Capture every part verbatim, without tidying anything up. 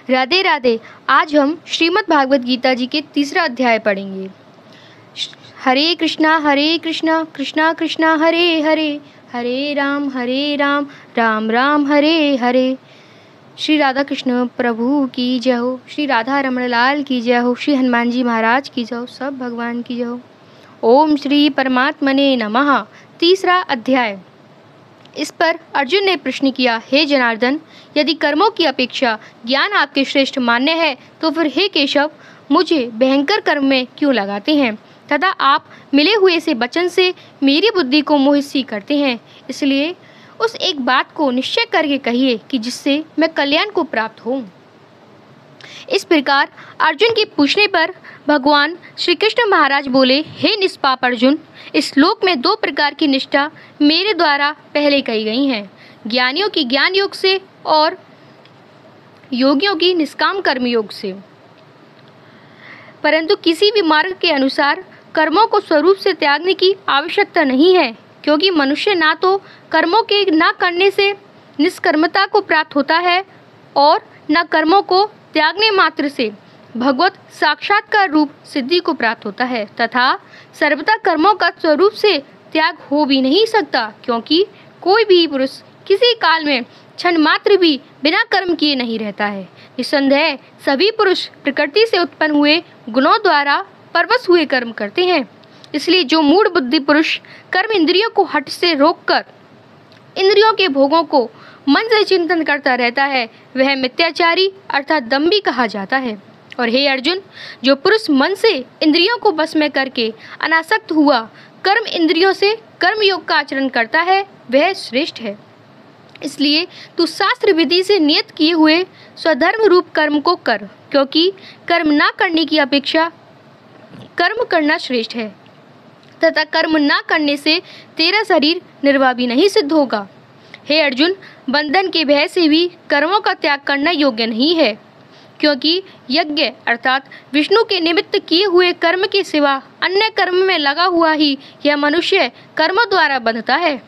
राधे राधे। आज हम श्रीमद् भागवत गीता जी के तीसरा अध्याय पढ़ेंगे। हरे कृष्णा हरे कृष्णा कृष्णा कृष्णा हरे हरे, हरे राम हरे राम राम राम हरे हरे। श्री राधा कृष्ण प्रभु की जय हो, श्री राधा रमण लाल की जय हो, श्री हनुमान जी महाराज की जय हो, सब भगवान की जय हो। ओम श्री परमात्मने नमः। तीसरा अध्याय। इस पर अर्जुन ने प्रश्न किया, हे जनार्दन, यदि कर्मों की अपेक्षा ज्ञान आपके श्रेष्ठ मान्य है तो फिर हे केशव, मुझे भयंकर कर्म में क्यों लगाते हैं तथा आप मिले हुए से वचन से मेरी बुद्धि को मोहित सी करते हैं। इसलिए उस एक बात को निश्चय करके कहिए कि जिससे मैं कल्याण को प्राप्त होऊं। इस प्रकार अर्जुन के पूछने पर भगवान श्री कृष्ण महाराज बोले, हे निष्पाप अर्जुन, इस श्लोक में दो प्रकार की निष्ठा मेरे द्वारा पहले कही गई हैं, ज्ञानियों की ज्ञान योग से और योगियों की निष्काम कर्म योग से। परंतु किसी भी मार्ग के अनुसार कर्मों को स्वरूप से त्यागने की आवश्यकता नहीं है, क्योंकि मनुष्य ना तो कर्मों के न करने से निष्कर्मता को प्राप्त होता है और न कर्मों को त्यागने मात्र से भगवत साक्षात्कार रूप सिद्धि को प्राप्त होता है, तथा सर्वथा कर्मों का स्वरूप से त्याग हो भी नहीं सकता, क्योंकि कोई भी पुरुष किसी काल में क्षण मात्र भी बिना कर्म किए नहीं रहता है। निसंदेह सभी पुरुष प्रकृति से उत्पन्न हुए गुणों द्वारा परवश हुए कर्म करते हैं। इसलिए जो मूढ़ बुद्धि पुरुष कर्म इंद्रियों को हठ से रोककर इंद्रियों के भोगों को मन से चिंतन करता रहता है, वह मिथ्याचारी अर्थात दंभी कहा जाता है। और हे अर्जुन, जो पुरुष मन से इंद्रियों को बस में करके अनासक्त हुआ कर्म इंद्रियों से कर्म योग का आचरण करता है, वह श्रेष्ठ है। इसलिए तू शास्त्र विधि से नियत किए हुए स्वधर्म रूप कर्म को कर, क्योंकि कर्म ना करने की अपेक्षा कर्म करना श्रेष्ठ है, तथा कर्म ना करने से तेरा शरीर निर्वाह भी नहीं सिद्ध होगा। हे अर्जुन, बंधन के भय से भी कर्मों का त्याग करना योग्य नहीं है, क्योंकि यज्ञ अर्थात विष्णु के निमित्त किए हुए कर्म के सिवा अन्य कर्म में लगा हुआ ही यह मनुष्य कर्मों द्वारा बंधता है।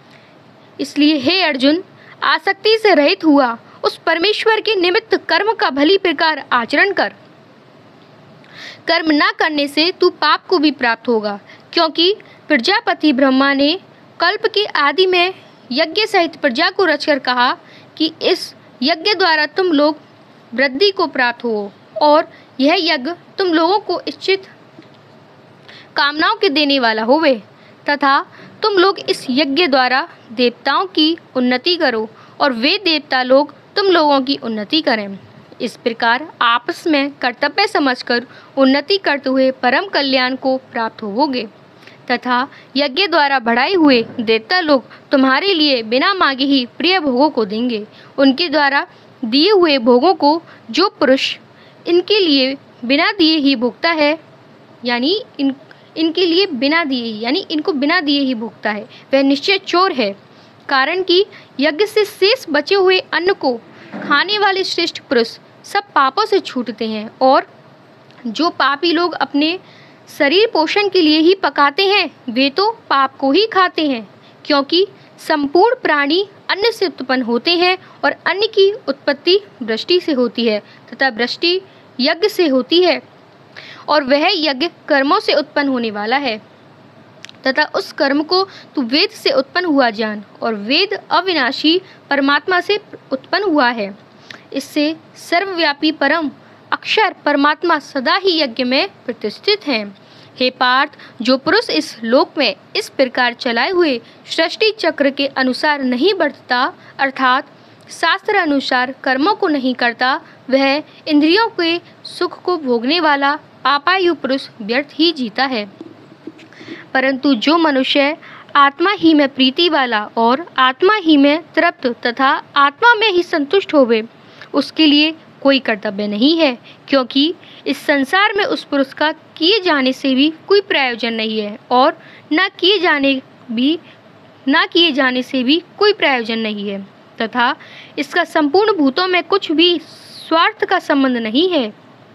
इसलिए हे अर्जुन, आसक्ति से रहित हुआ उस परमेश्वर के निमित्त कर्म का भली प्रकार आचरण कर। कर्म ना करने से तू पाप को भी प्राप्त होगा, क्योंकि प्रजापति ब्रह्मा ने कल्प के आदि में यज्ञ सहित प्रजा को रचकर कहा कि इस यज्ञ द्वारा तुम लोग वृद्धि को प्राप्त हो, और यह यज्ञ तुम लोगों को इच्छित कामनाओं के देने वाला होवे, तथा तुम लोग इस यज्ञ द्वारा देवताओं की उन्नति करो और वे देवता लोग तुम लोगों की उन्नति करें। इस प्रकार आपस में कर्तव्य समझकर उन्नति करते हुए परम कल्याण को प्राप्त होवोगे, तथा यज्ञ द्वारा बढ़ाए हुए देवता लोग तुम्हारे लिए बिना मांगे ही प्रिय भोगों को देंगे। उनके द्वारा दिए हुए भोगों को जो पुरुष इनके लिए बिना दिए ही भोगता है, यानी इन इनके लिए बिना दिए यानी इनको बिना दिए ही भोगता है, वह निश्चय चोर है। कारण कि यज्ञ से शेष बचे हुए अन्न को खाने वाले श्रेष्ठ पुरुष सब पापों से छूटते हैं, और जो पापी लोग अपने शरीर पोषण के लिए ही पकाते हैं, वे तो पाप को ही खाते हैं, क्योंकि संपूर्ण प्राणी अन्न से उत्पन्न होते हैं और अन्न की उत्पत्ति वृष्टि से होती है तथा वृष्टि यज्ञ से होती है, और वह यज्ञ कर्मों से उत्पन्न होने वाला है, तथा उस कर्म को तू वेद से उत्पन्न हुआ जान, और वेद अविनाशी परमात्मा से उत्पन्न हुआ है। इससे सर्वव्यापी परम अक्षर परमात्मा सदा ही यज्ञ में प्रतिष्ठित हैं। हे पार्थ, जो पुरुष इस लोक में इस प्रकार चलाए हुए सृष्टि चक्र के अनुसार नहीं बढ़ता, अर्थात शास्त्र अनुसार कर्मों को नहीं करता, वह इंद्रियों के सुख को भोगने वाला पापायु पुरुष व्यर्थ ही जीता है। परंतु जो मनुष्य आत्मा ही में प्रीति वाला और आत्मा ही में तृप्त तथा आत्मा में ही संतुष्ट होवे, उसके लिए कोई कर्तव्य नहीं है, क्योंकि इस संसार में उस पुरुष का किए जाने से भी कोई प्रयोजन नहीं है, और न किए जाने भी न किए जाने से भी कोई प्रयोजन नहीं है, तथा इसका संपूर्ण भूतों में कुछ भी स्वार्थ का संबंध नहीं है,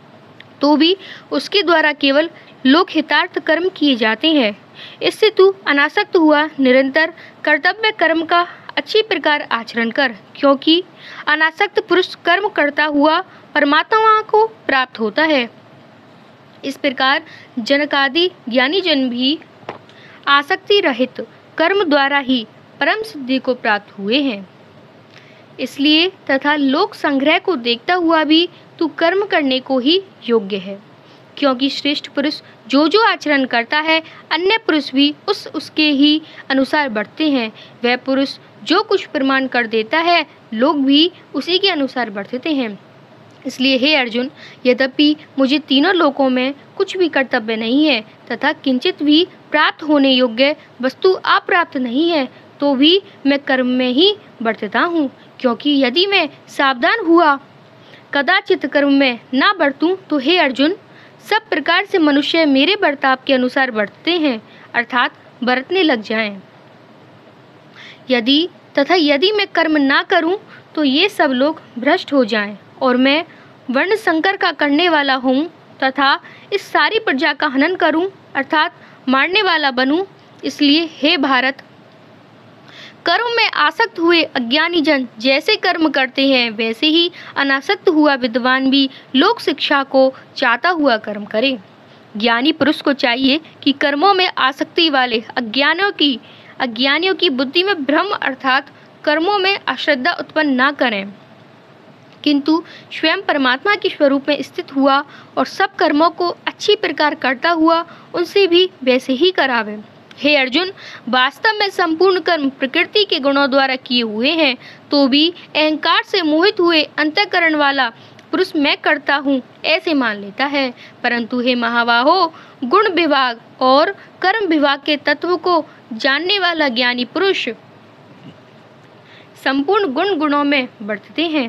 तो भी उसके द्वारा केवल लोक हितार्थ कर्म किए जाते हैं। इससे तू अनासक्त हुआ निरंतर कर्तव्य कर्म का अच्छी प्रकार आचरण कर, क्योंकि अनासक्त पुरुष कर्म करता हुआ परमात्मा को प्राप्त होता है। इस प्रकार जनकादि ज्ञानी जन भी आसक्ति रहित कर्म द्वारा ही परम सिद्धि को प्राप्त हुए हैं। इसलिए तथा लोक संग्रह को देखता हुआ भी तू कर्म करने को ही योग्य है, क्योंकि श्रेष्ठ पुरुष जो जो आचरण करता है अन्य पुरुष भी उस उसके ही अनुसार बढ़ते हैं। वह पुरुष जो कुछ प्रमाण कर देता है लोग भी उसी के अनुसार बढ़ते हैं। इसलिए हे अर्जुन, यद्यपि मुझे तीनों लोकों में कुछ भी कर्तव्य नहीं है तथा किंचित भी प्राप्त होने योग्य वस्तु अप्राप्त नहीं है, तो भी मैं कर्म में ही बढ़ता हूँ, क्योंकि यदि मैं सावधान हुआ कदाचित कर्म में ना बढ़तूं तो हे अर्जुन, सब प्रकार से मनुष्य मेरे बर्ताव के अनुसार बढ़ते हैं, अर्थात बरतने लग जाएं। यदि तथा यदि मैं कर्म ना करूं तो ये सब लोग भ्रष्ट हो जाएं और मैं वर्ण संकर का करने वाला हूँ तथा इस सारी प्रजा का हनन करूं, अर्थात मारने वाला बनूं। इसलिए हे भारत, कर्म में आसक्त हुए अज्ञानी जन जैसे कर्म करते हैं वैसे ही अनासक्त हुआ विद्वान भी लोक शिक्षा को चाहता हुआ कर्म करे। ज्ञानी पुरुष को चाहिए कि कर्मों में आसक्ति वाले अज्ञानियों की अज्ञानियों की बुद्धि में भ्रम अर्थात कर्मों में अश्रद्धा उत्पन्न ना करें, किंतु स्वयं परमात्मा के स्वरूप में स्थित हुआ और सब कर्मों को अच्छी प्रकार करता हुआ उनसे भी वैसे ही करावे। हे अर्जुन, वास्तव में संपूर्ण कर्म प्रकृति के गुणों द्वारा किए हुए हैं, तो भी अहंकार से मोहित हुए अंतःकरण वाला पुरुष मैं करता हूँ ऐसे मान लेता है। परंतु हे महाबाहो, गुण विभाग और कर्म विभाग के तत्व को जानने वाला ज्ञानी पुरुष संपूर्ण गुण गुणों में बढ़ते हैं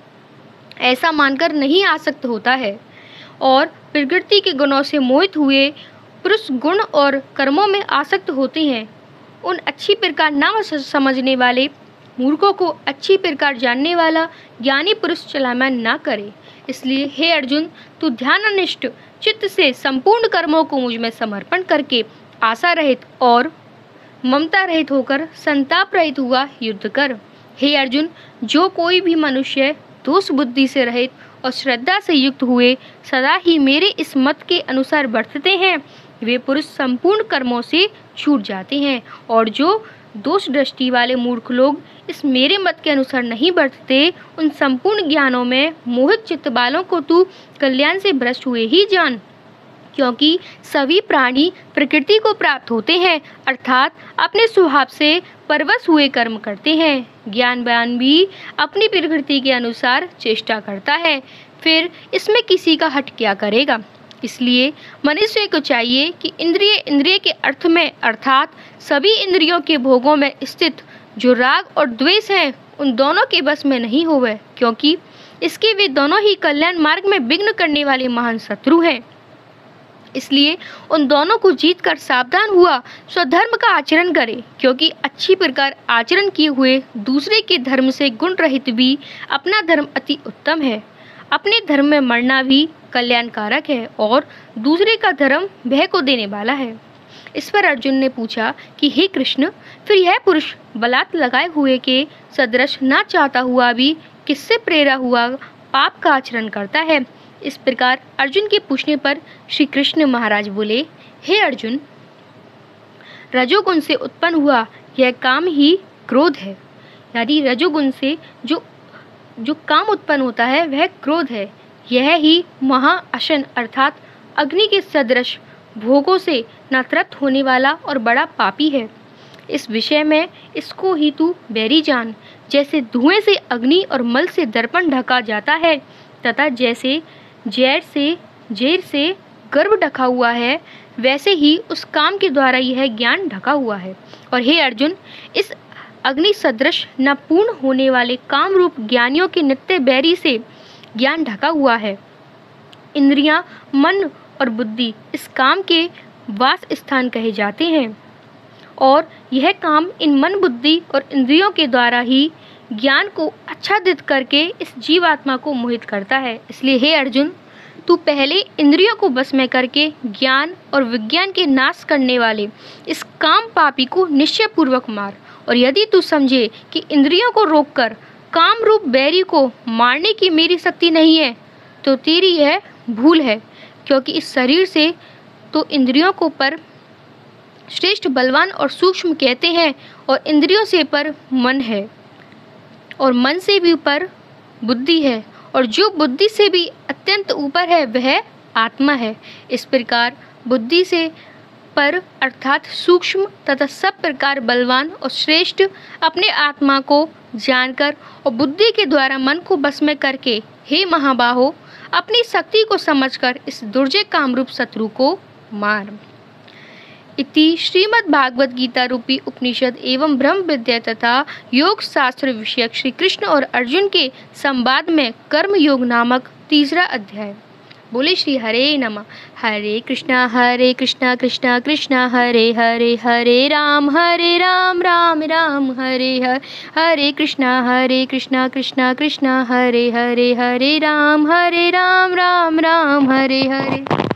ऐसा मानकर नहीं आसक्त होता है, और प्रकृति के गुणों से मोहित हुए पुरुष गुण और कर्मों में आसक्त होते हैं। उन अच्छी प्रकार न समझने वाले मूर्खों को अच्छी प्रकार जानने वाला ज्ञानी पुरुष चलायमान ना करे। इसलिए हे अर्जुन, तू ध्याननिष्ठ चित्त से संपूर्ण कर्मों को मुझ में समर्पण करके आशा रहित और ममता रहित होकर संताप रहित हुआ युद्ध कर। हे अर्जुन, जो कोई भी मनुष्य दोष बुद्धि से रहित और श्रद्धा से युक्त हुए सदा ही मेरे इस मत के अनुसार बढ़ते हैं, वे पुरुष संपूर्ण कर्मों से छूट जाते हैं, और जो दोष दृष्टि वाले मूर्ख लोग इस मेरे मत के अनुसार नहीं बढ़ते, उन संपूर्ण ज्ञानों में मोहित चित्त वालों को तू कल्याण से भ्रष्ट हुए ही जान। क्योंकि सभी प्राणी प्रकृति को प्राप्त होते हैं, अर्थात अपने स्वभाव से परवश हुए कर्म करते हैं। ज्ञानवान भी अपनी प्रकृति के अनुसार चेष्टा करता है, फिर इसमें किसी का हट क्या करेगा। इसलिए मनुष्य को चाहिए कि इंद्रिय इंद्रिय के अर्थ में अर्थात सभी इंद्रियों के भोगों में स्थित जो राग और द्वेष है उन दोनों के बस में नहीं होवे, क्योंकि इसके वे दोनों ही कल्याण मार्ग में विघ्न करने वाले महान शत्रु हैं। इसलिए उन दोनों को जीत कर सावधान हुआ स्वधर्म का आचरण करे, क्योंकि अच्छी प्रकार आचरण किए हुए दूसरे के धर्म से गुण रहित भी अपना धर्म अति उत्तम है। अपने धर्म में मरना भी कल्याणकारक है और दूसरे का धर्म भय को देने वाला है। इस पर अर्जुन ने पूछा कि हे कृष्ण, फिर यह पुरुष बलात् लगाए हुए के सदृश न चाहता हुआ भी किससे प्रेरा हुआ पाप का आचरण करता है। इस प्रकार अर्जुन के पूछने पर श्री कृष्ण महाराज बोले, हे अर्जुन, रजोगुण से उत्पन्न हुआ यह काम ही क्रोध है। यदि रजोगुण से जो जो काम उत्पन्न होता है वह क्रोध है, यह ही महाअशन अर्थात अग्नि के सदृश भोगों से न तृप्त होने वाला और बड़ा पापी है। इस विषय में इसको ही तू बैरी जान। जैसे धुएं से अग्नि और मल से दर्पण ढका जाता है तथा जैसे जैर से जेर से गर्भ ढका हुआ है, वैसे ही उस काम के द्वारा यह ज्ञान ढका हुआ है। और हे अर्जुन, इस अग्नि सदृश न पूर्ण होने वाले काम रूप ज्ञानियों के नित्य बैरी से ज्ञान ढका हुआ है। इंद्रियां, मन और बुद्धि इस काम के वास स्थान कहे जाते हैं, और यह काम इन मन बुद्धि और इंद्रियों के द्वारा ही ज्ञान को आच्छादित करके इस जीवात्मा को मोहित करता है। इसलिए हे अर्जुन, तू पहले इंद्रियों को बस में करके ज्ञान और विज्ञान के नाश करने वाले इस काम पापी को निश्चय पूर्वक मार और यदि तू समझे कि इंद्रियों को रोककर काम रूप बैरी को मारने की मेरी शक्ति नहीं है, तो तेरी यह भूल है, क्योंकि इस शरीर से तो इंद्रियों को पर श्रेष्ठ बलवान और सूक्ष्म कहते हैं, और इंद्रियों से पर मन है, और मन से भी ऊपर बुद्धि है, और जो बुद्धि से भी अत्यंत ऊपर है वह आत्मा है। इस प्रकार बुद्धि से पर अर्थात सूक्ष्म तथा सब प्रकार बलवान और श्रेष्ठ अपने आत्मा को जानकर और बुद्धि के द्वारा मन को बस में करके, हे महाबाहो, अपनी शक्ति को समझकर इस दुर्जय कामरूप शत्रु को मार। इति श्रीमद् भागवत गीता रूपी उपनिषद एवं ब्रह्म विद्या तथा योग शास्त्र विषयक श्री कृष्ण और अर्जुन के संवाद में कर्म योग नामक तीसरा अध्याय। बोले श्री हरे नमः। हरे कृष्णा हरे कृष्णा कृष्णा कृष्णा हरे हरे, हरे राम हरे राम राम राम हरे हरे, हरे कृष्णा हरे कृष्णा कृष्णा कृष्णा हरे हरे, हरे राम हरे राम राम राम हरे हरे।